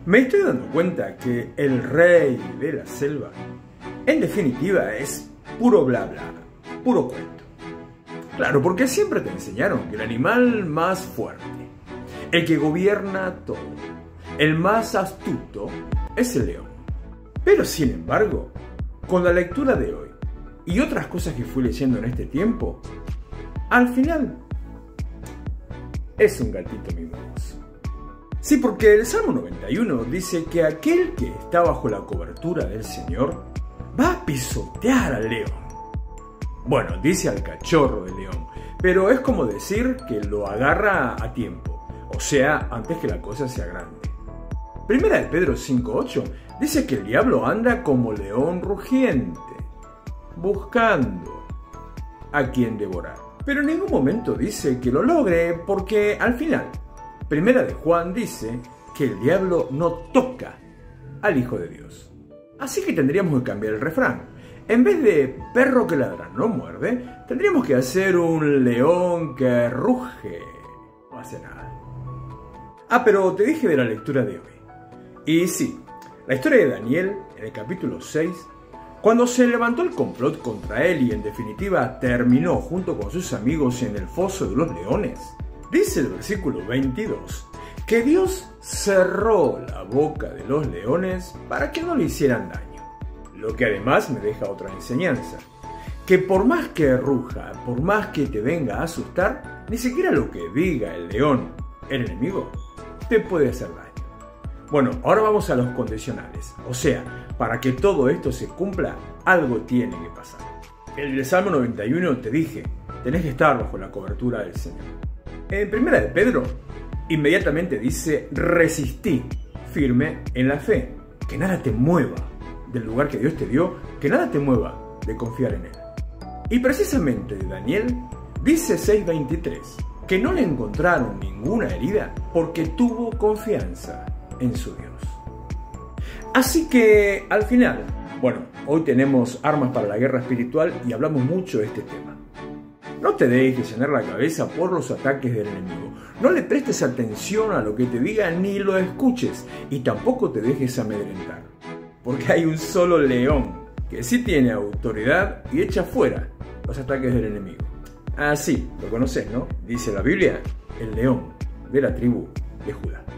Me estoy dando cuenta que el rey de la selva, en definitiva, es puro bla bla, puro cuento. Claro, porque siempre te enseñaron que el animal más fuerte, el que gobierna todo, el más astuto, es el león. Pero sin embargo, con la lectura de hoy y otras cosas que fui leyendo en este tiempo, al final es un gatito mimoso. Sí, porque el Salmo 91 dice que aquel que está bajo la cobertura del Señor va a pisotear al león. Bueno, dice al cachorro del león, pero es como decir que lo agarra a tiempo, o sea, antes que la cosa sea grande. Primera de Pedro 5:8 dice que el diablo anda como león rugiente, buscando a quien devorar. Pero en ningún momento dice que lo logre, porque al final, Primera de Juan dice que el diablo no toca al Hijo de Dios. Así que tendríamos que cambiar el refrán. En vez de perro que ladra no muerde, tendríamos que hacer un león que ruge. No hace nada. Ah, pero te dije de la lectura de hoy. Y sí, la historia de Daniel, en el capítulo 6, cuando se levantó el complot contra él y en definitiva terminó junto con sus amigos en el foso de los leones, dice el versículo 22 que Dios cerró la boca de los leones para que no le hicieran daño. Lo que además me deja otra enseñanza, que por más que ruja, por más que te venga a asustar, ni siquiera lo que diga el león, el enemigo, te puede hacer daño. Bueno, ahora vamos a los condicionales. O sea, para que todo esto se cumpla, algo tiene que pasar. En el Salmo 91 te dije, tenés que estar bajo la cobertura del Señor. En Primera de Pedro, inmediatamente dice, resistí firme en la fe, que nada te mueva del lugar que Dios te dio, que nada te mueva de confiar en Él. Y precisamente de Daniel, dice 6:23, que no le encontraron ninguna herida porque tuvo confianza en su Dios. Así que al final, bueno, hoy tenemos armas para la guerra espiritual y hablamos mucho de este tema. No te dejes llenar la cabeza por los ataques del enemigo. No le prestes atención a lo que te diga ni lo escuches y tampoco te dejes amedrentar. Porque hay un solo león que sí tiene autoridad y echa fuera los ataques del enemigo. Ah, sí, lo conoces, ¿no? Dice la Biblia, el león de la tribu de Judá.